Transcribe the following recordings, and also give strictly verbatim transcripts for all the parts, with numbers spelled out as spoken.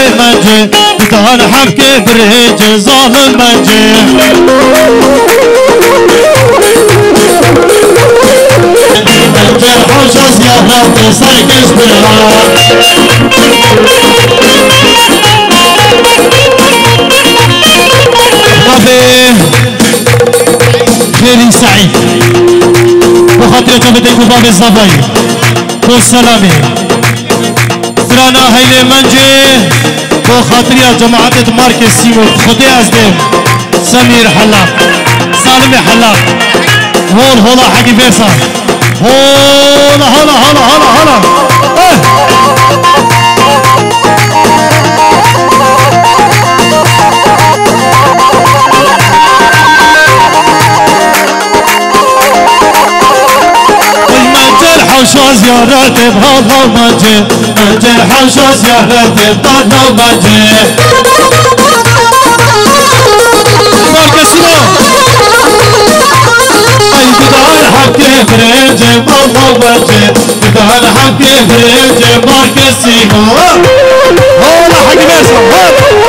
منجي بدان حبكي بريج ظالم منجي منجي الحوشة زيارات سرقش بالهار رفي خيري سعيد بخاطر جبتكم باب الزفاي والسلامي ترانا هيلي منجي بخاطر يا جماعة ماركة سيمو خدي أزدم سمير حلاق سالم حلاق هول هولا حقي فيصل هولا هولا هولا هولا هولا اه حوشة زيارتي بهالله ومنجي منجي الحوشة زيارتي بهالله ومنجي بارك سيمو اي بدان حبكي بريجي بهالله ومنجي بدان حبكي بريجي بارك سيمو هولا حقي بيرسل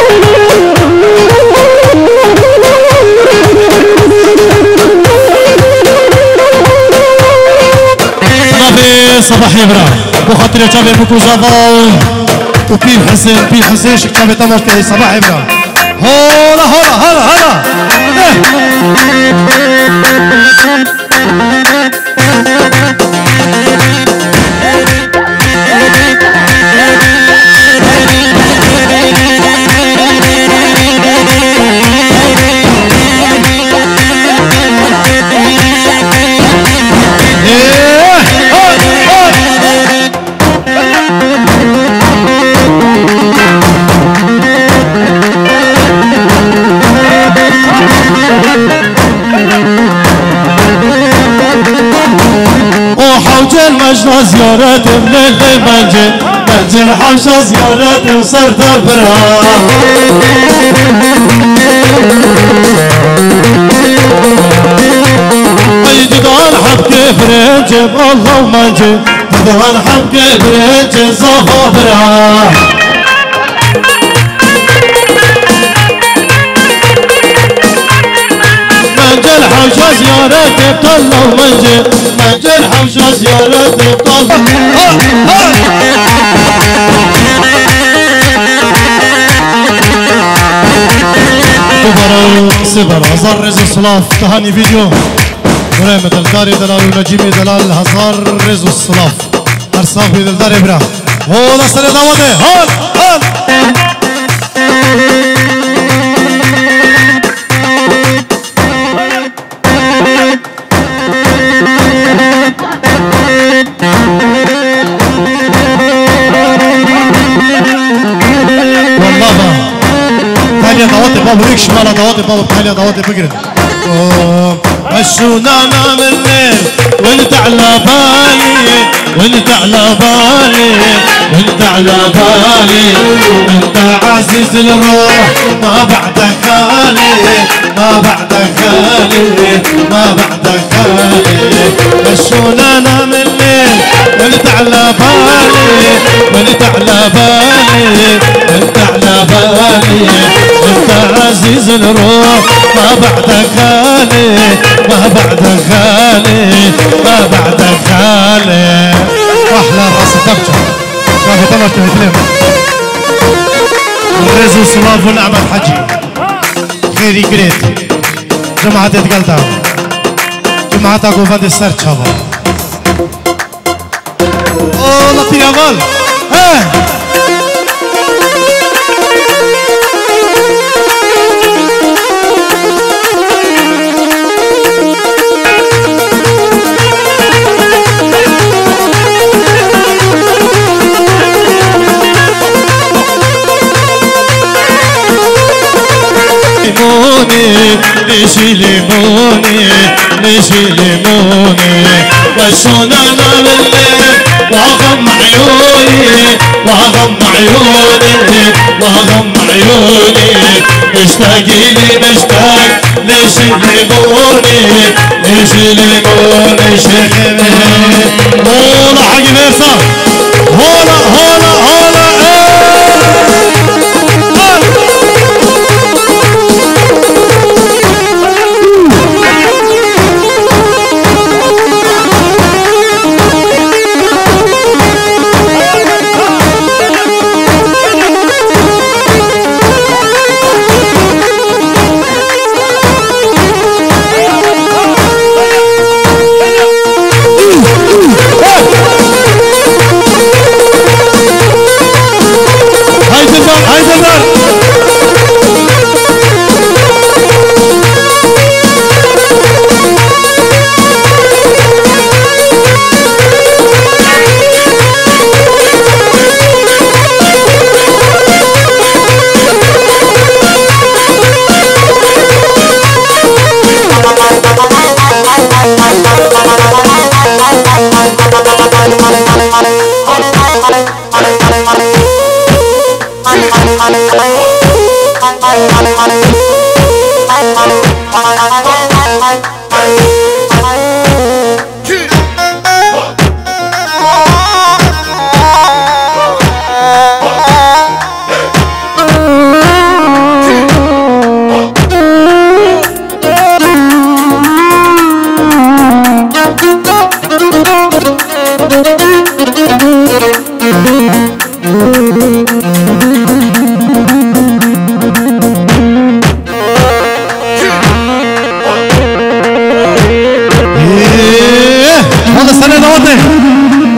صباح يبرا بخاطر يا شباب بكو زافا وبيل حسين بيل حسين شك شباب تماش في صباح يبرا هلا هلا هلا هلا المجنى زيارتي من اللي منجي منجي الحوشة زيارتي وصرت البرها اي جدعان حبكي بريجي بالله ومنجي جدعان حبكي بريجي صفا برها منجي الحوشة زيارتي بطلة ومنجي منجي الحوشة زيارتي بطلة كبروا سبر هزار رزو الصلاف تهاني فيديو ورحمة الداري دلال ونجيمي دلال هزار رزو الصلاف أرصافي دلداري برا هو نصر دواده هون هون تاليا دواتي بابا ريك شمالة دواتي بابا تاليا دواتي بقرن مشونا نام الليل وانت على بالي وانت على بالي وانت على بالي انت عزيز الروح ما بعدك خالي ما بعدك خالي ما بعدك خالي مشونا نام الليل وانت على بالي وانت على بالي وانت على بالي انت عزيز الروح ما بعدك خالي ما بعدك خالي ما بعدك خالي احلى راس دبجه شافي طلعت تهتلم رزو سلاف ونعمة حجي خيري جريت جماعة تتقلتا جماعة قوفان دي سر شابا اوه لطي اول ها نشي ليموني نشي ليموني وشونا نام الليل واغم عيوني واغم عيوني واغم عيوني مشتاقي لي مشتاق نشي ليموني نشي ليموني شيخني هولا حقي فيصل هولا هولا هولا ايه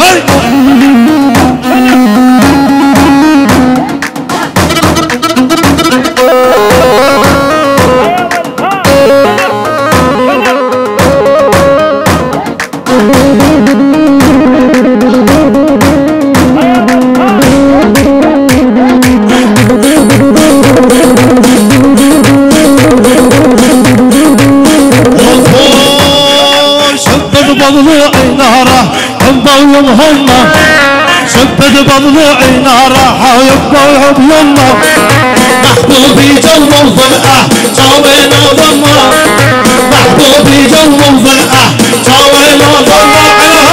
يمهمنا شبت بضلوعي نارا يبقى بيمنا محبوبي جو الفرقة جوينا ضمة محبوبي جو الفرقة جوينا ضمة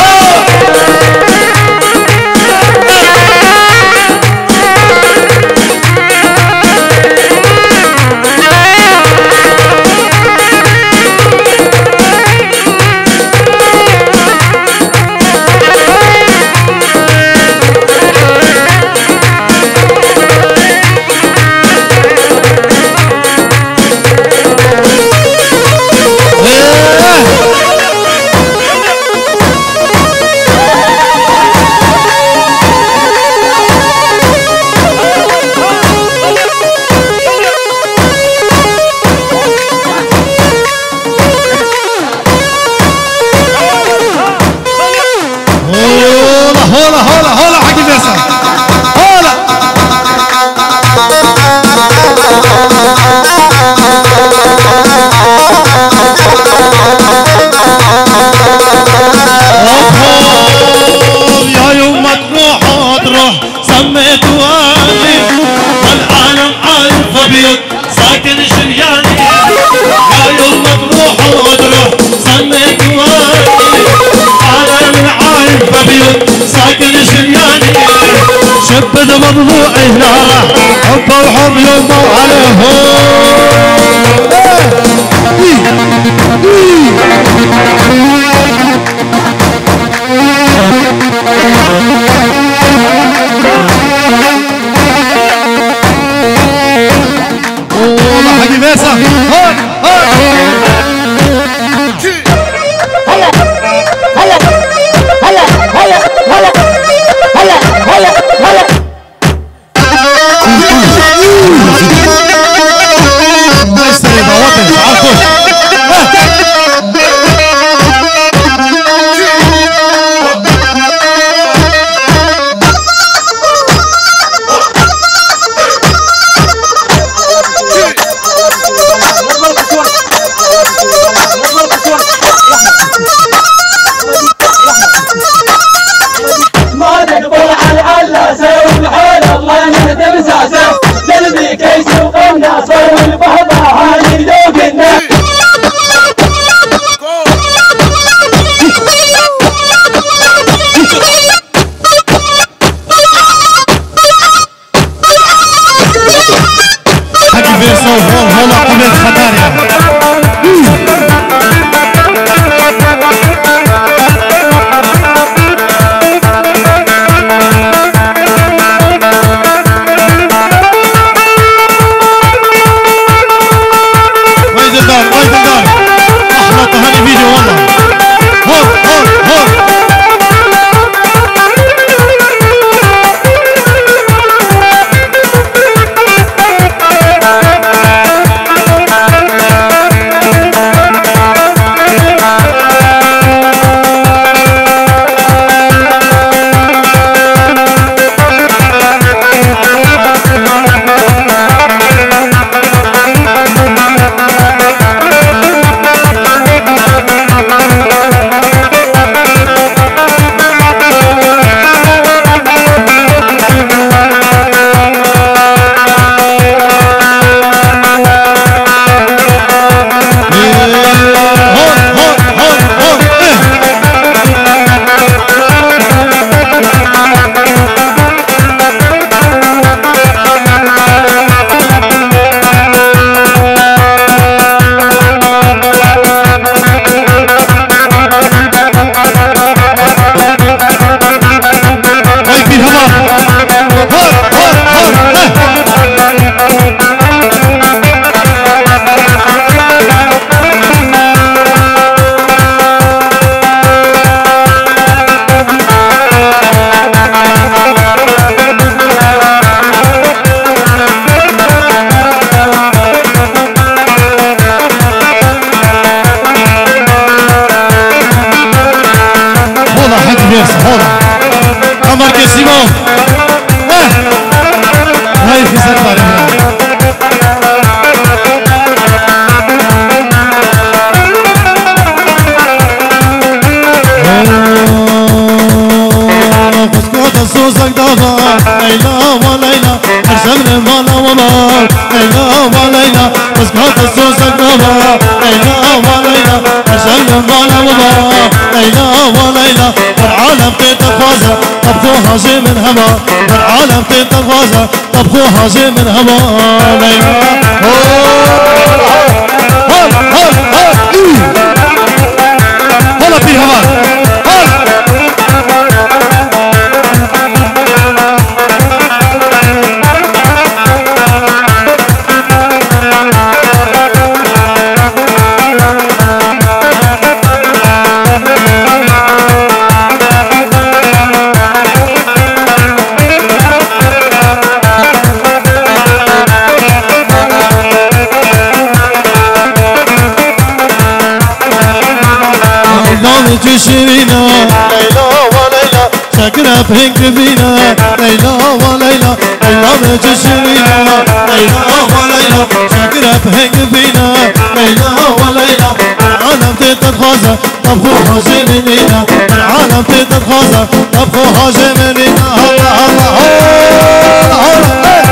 مضلوعي نارا حب وحب يوم عليهم والله حقي بيسا هون هون هلا هلا هلا هلا هلا هلا هلا هلا سيمو اه هاي في سرباري سوسك دابا ليلى وليلى ارسمنا مالا وما ليلى وليلى مسكات سوسك دابا ليلى وليلى ارسمنا مالا وما ليلى وليلى والعالم تتفازى طبخو حاجي من هما والعالم تتفازى طبخو حاجي من هما ليلى هول هول هول هلا في هوا تشرينا ليلى وليلى ساكنة بهنك فينا ليلى وليلى ليلى تشرينا ليلى وليلى ساكنة بهنك فينا ليلى وليلى العالم تتخاذى طبخو حاجي منينا العالم تتخاذى طبخو حاجي منينا هلا هلا هلا هلا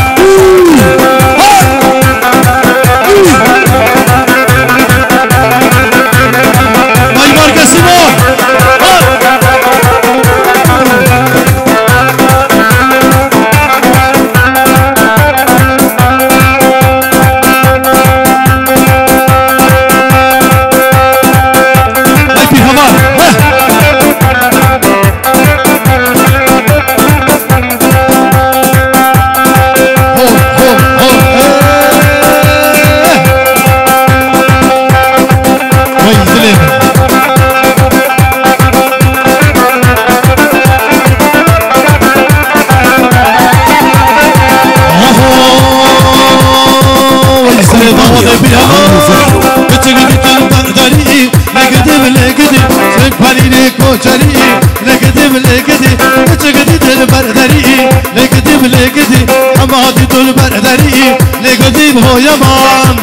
حمادي طول بردري لقديم هو يمان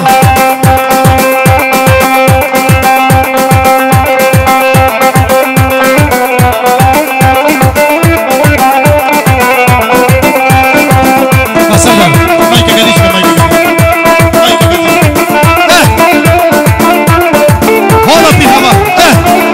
مثلا مايك قديش مايك مايك قديش اه هلا في هوا اه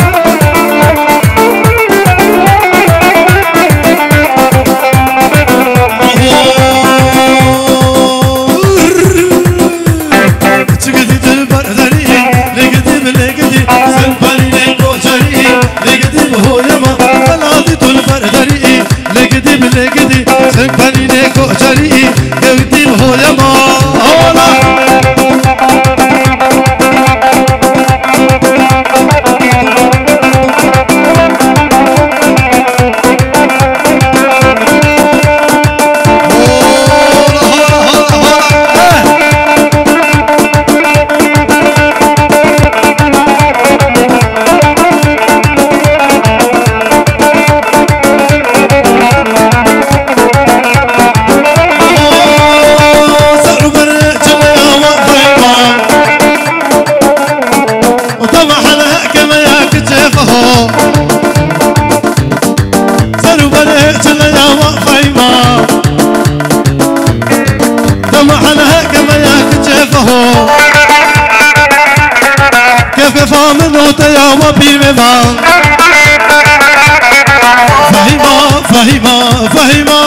فهيمة فهيمة فهيمة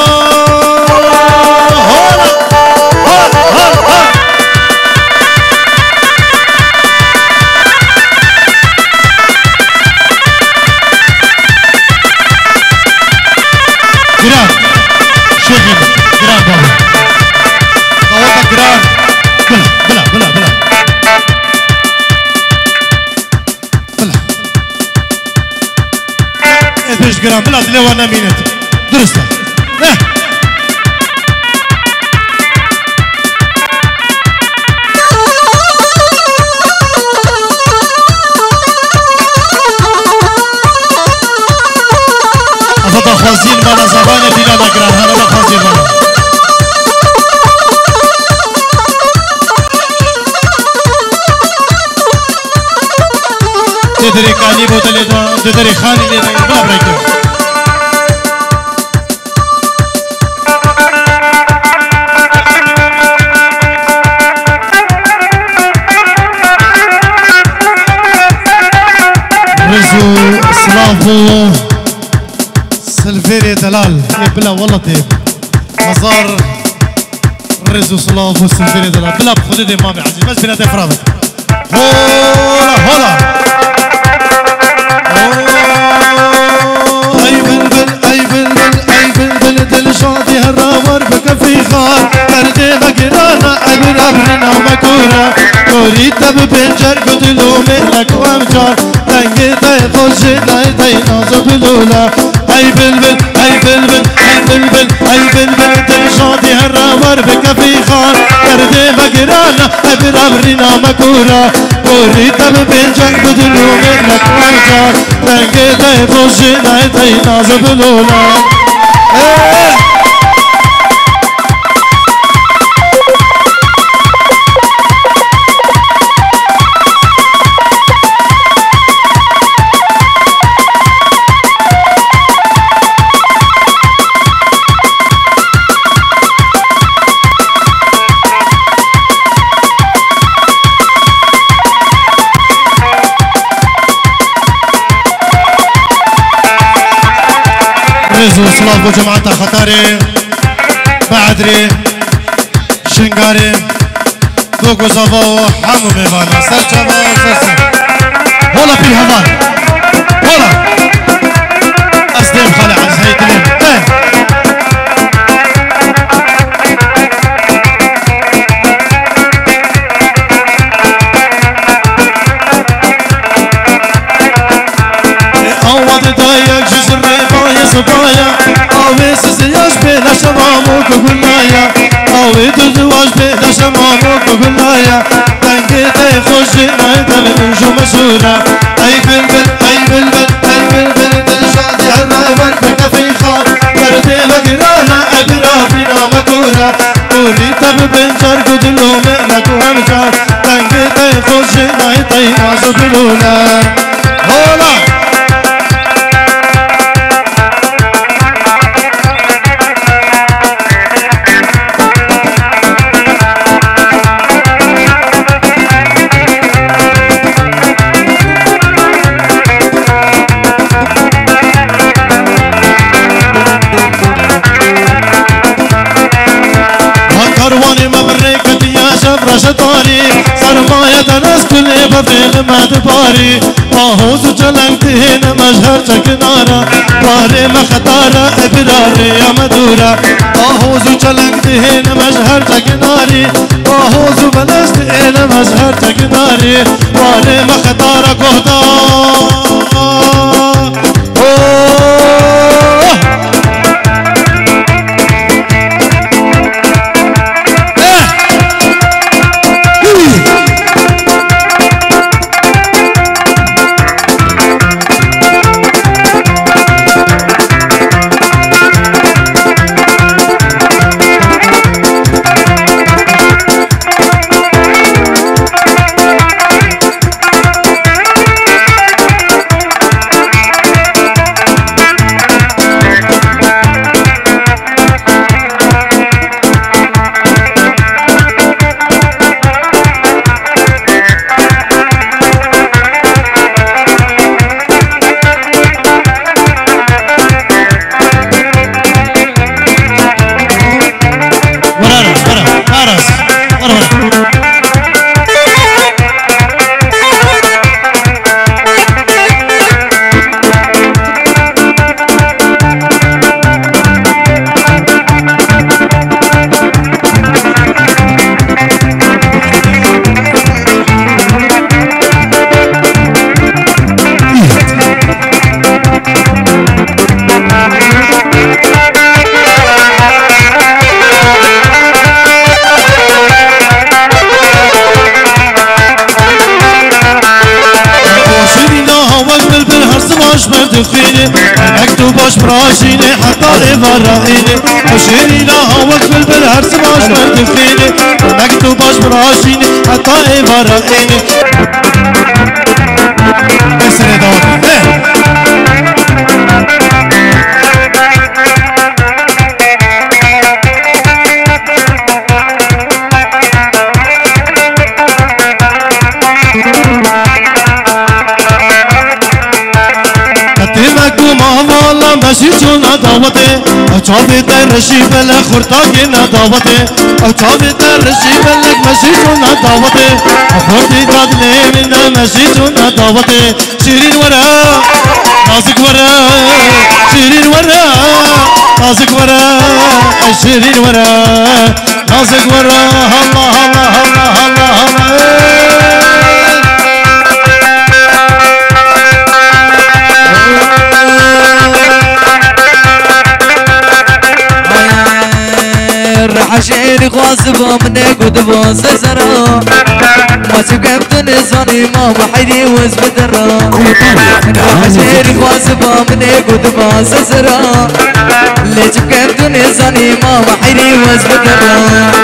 هلا هلا هلا جران شيخنا جران بابا طوطك جران بلا بلا بلا بلا بيش جرام بلا تلوانا مينت درسته اه أفضل خوزين بنا زبان دينا نقران هذا خوزين بنا تدري كاني بوتلي تدري خاني لي بلا بريكو رزو سلافو سلفيري دلال بلا والله طيب مزار رزو سلافو سلفيري دلال بلا بخدود امامي عزيز بس بنا تفرابط هولا هولا اي بلبل اي بلبل اي بلبل دل شاطي هالراور بكفي خار كردي بقرانا ابر ابرنا ومكورا كوريتا ببنجر قدلو مهلك وامجار تنقي تاي خوشي تاي تاي نازو بلولا اي بلبل اي بلبل اي بلبل اي بلبل دل شاطي هالراور بكفي خار كردي بقرانا ابر ابرنا ومكورا كوريتا ببنجر قدلو مهلك وامجار تنقي تاي خوشي تاي تاي نازو بلولا رزو سلافو جماعة خطاري بعدري شنغاري دوغو زافو حمو ميوانا سر جابا سر هولا في الهمان هولا أسديم خالع عزهي تلين ايه أوض دايق جزر ريبايا صبايا أوي سيسياش بينا شماموك وقلنايا أوي تزواج بينا شماموك وقلنايا تنقي تي خوشي نايتا بنجو مشهورة أي بلبل أي بلبل أي بلبل تنشادي هالرايبر بكفي خار كردي بقرانا أبرا فينا مكورة كوريتا ببنجر قدلو مئنك وهمجار تنقي تي خوشي نايتا ينازو بلولا هولا رشداني سرمایه دنس کلی بفیل مدباری آهوز چلنگتین مجهر چکنارا باری مختارا ابراری یا مدورا آهوز چلنگتین مجهر چکناری آهوز بلستین مجهر چکناری باری مختارا گهدا مكتو باش براشيني حتى إبراهيني وشيرينا هواك بالبل هرس باش مردفيني مكتو باش براشيني حتى إبراهيني اسري دوري ماشي جونا دعوته أجابي ترشي بلك خرطاقنا دعوته أجابي ترشي بلك ماشي جونا دعوته أخوتي تادني منا ماشي جونا دعوته شيرين ورا نازك ورا شيرين ورا نازك ورا شيرين ورا نازك ورا الله الله الله الله الله عشيري خواصبه منك ودبوس سرا ما سكبت نزاني ما وحيدي وزبدرا عشيري خواصبه منك ودبوس سرا ليش سكبت نزاني ما وحيدي وزبدرا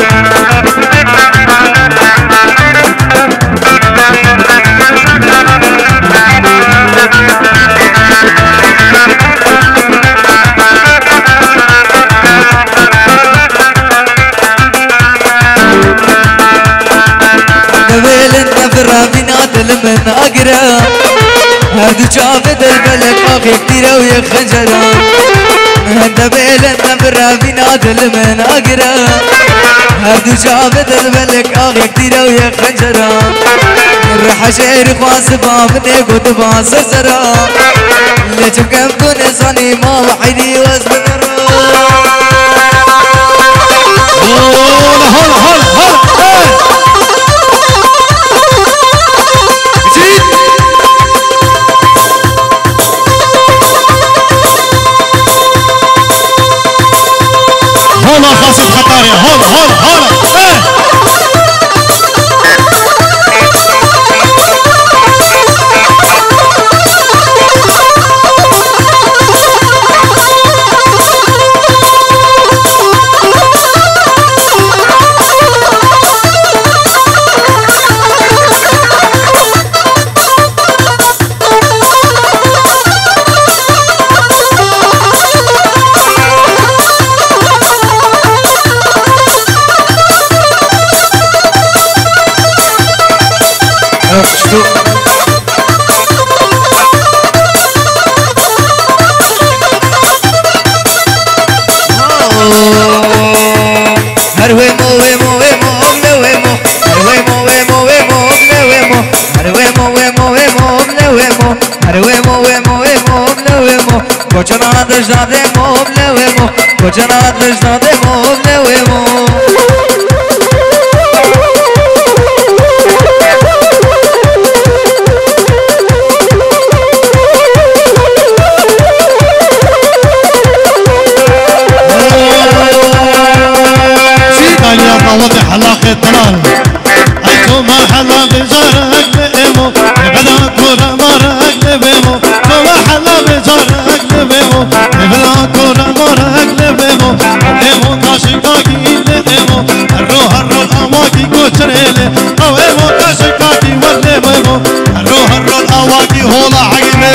من أقرأ هردو شافت البلك أخي كتيرة ويا خنجرة هندا بيلن نبرا في نادل من أقرأ هردو شافت البلك أخي كتيرة ويا خنجرة الرح شعر خاصبا مني قد باس سرا ليش بكم كون صاني ما وحيدي واسبدرا هلا هلا هلا هلا هلا خاصة خطارية هلا هلا هلا ايه Koçana dışta demo blevemo Koçana dışta demo blevemo سيداليا طوت حلاقة طلال أيكو ما حلاقة جارك بإمو بدا كورا مارك لبيمو كما حلاقة جارك لبيمو بدا كورا مارك لبيمو لبيمو تاشكاكي لبيمو الروح الروح أواكي كوشريلي أو إمو تاشكاكي ولبيمو الروح الروح أواكي هولا حقيمي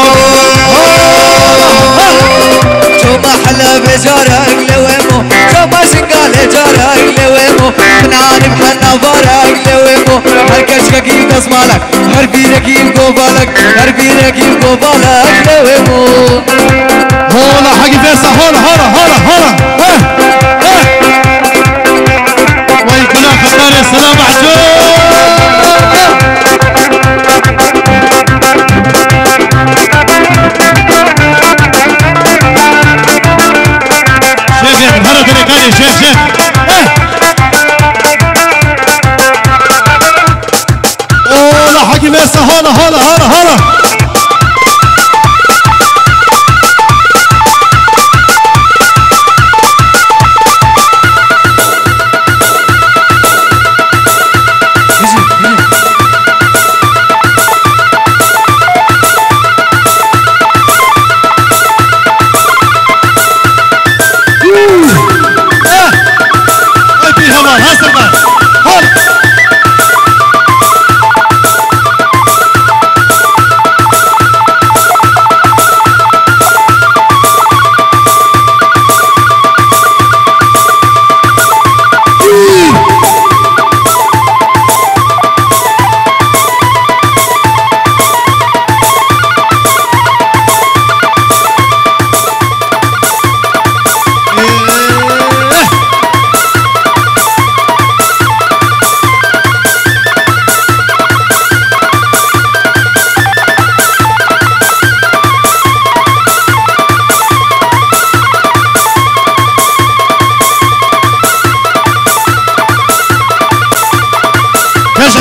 كما حلاقة جارك لبيمو كما شنقال جارك لبيمو من عارف حنا بارك لبيمو هر كشك كيف تسمالك هر بيرك كيف قوبالك هر بيرك كيف قوبالك لبيمو هولا حقي فيسا هولا هولا هولا هولا ها ها ويكون خطار السلام عجوب شيخ من هلا تريكاني شيخ شيخ هولا حقي فيسا هولا هولا هولا هولا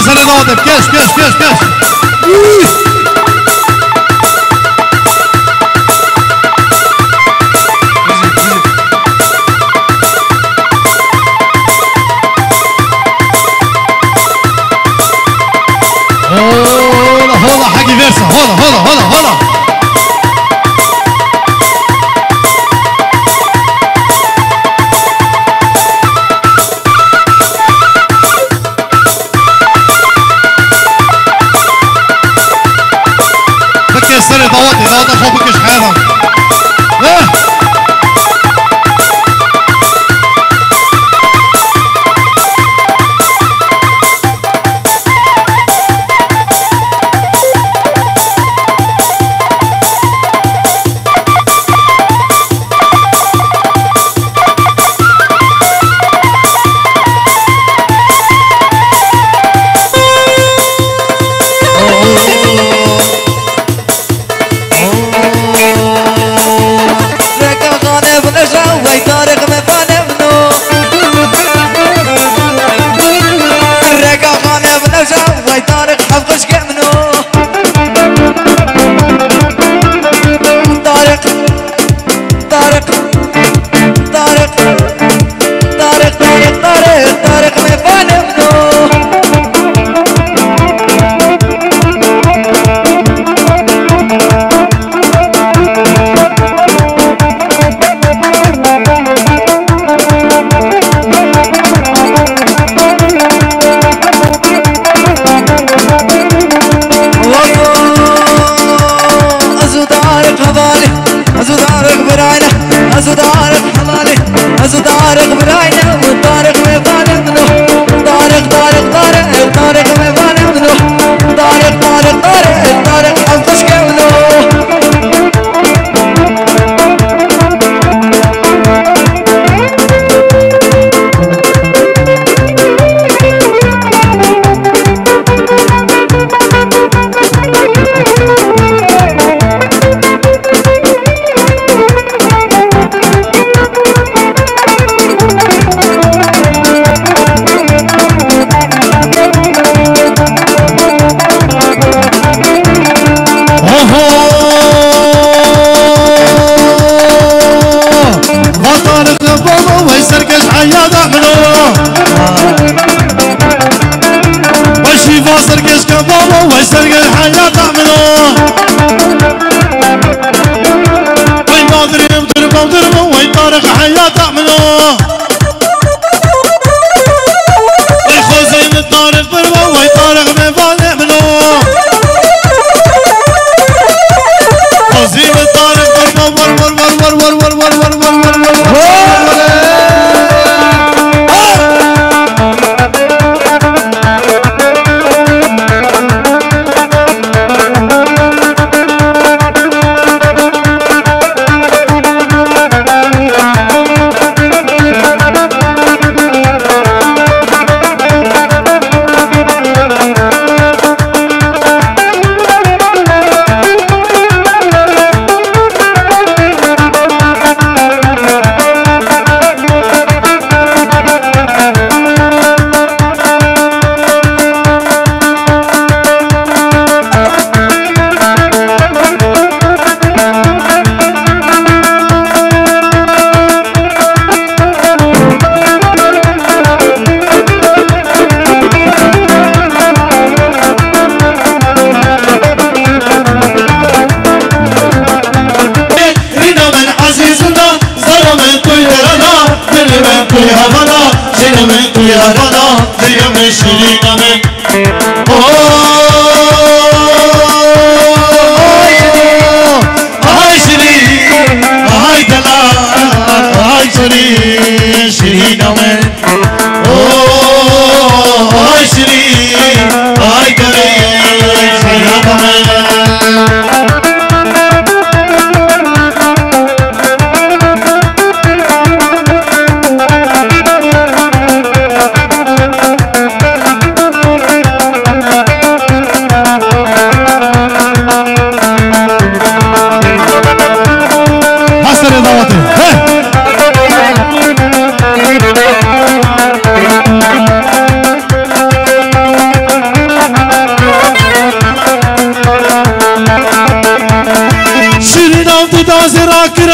سر دادم کش کش کش کش هولا هولا حقي فيرسا هولا هولا هولا هولا سر دواتي دواتي خوبكش حياتهم اه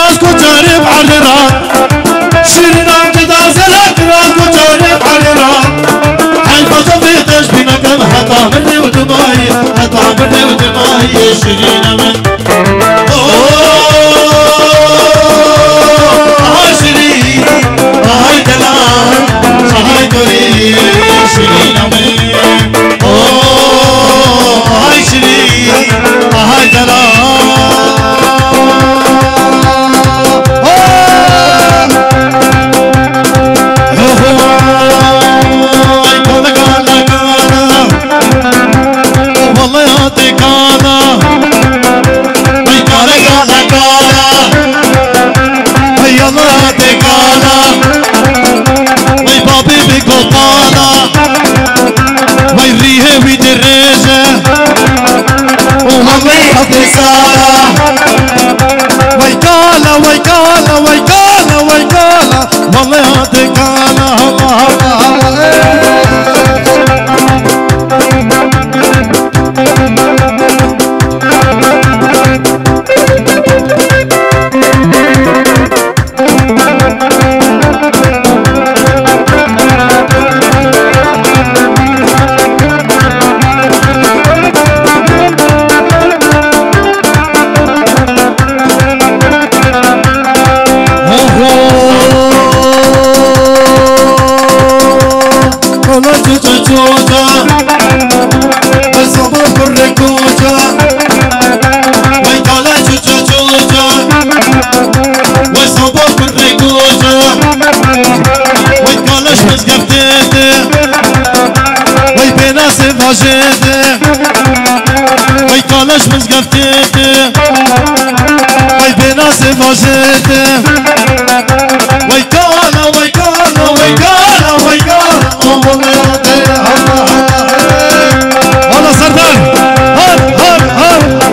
راس كتاري بعرران شيرنا جدا زلك راس كتاري بعرران حيث صفيتش بينا كم حطا مني ودماي حطا مني ودماي شيرنا من عشرين هاي دلال هاي دوري شيرنا من هاي شيرين هاي دلال ويكالا ويكالا ويكالا ويكالا والله يعطيك انا الله الله وي كالش مزقفتي وي بناسي فاجيتي وي كالا وي كالا وي كالا وي كالا والله يعطيك والله سردار هر هر هر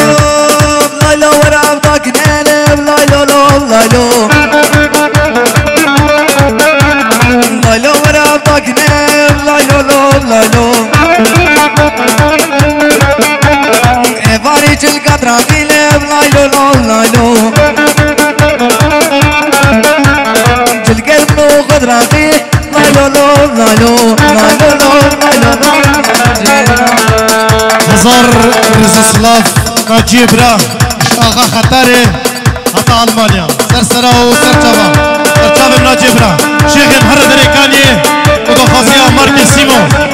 Lailo, عراقي مالولو مالو مالولو مالولو هزار رزسلاف ناجيبرا آغا خطاره حتى ألمانيا سرسرا و سرچاوا سرچاوا ناجيبرا شيخ هر دريكاني ودو خاصية مارك سيمو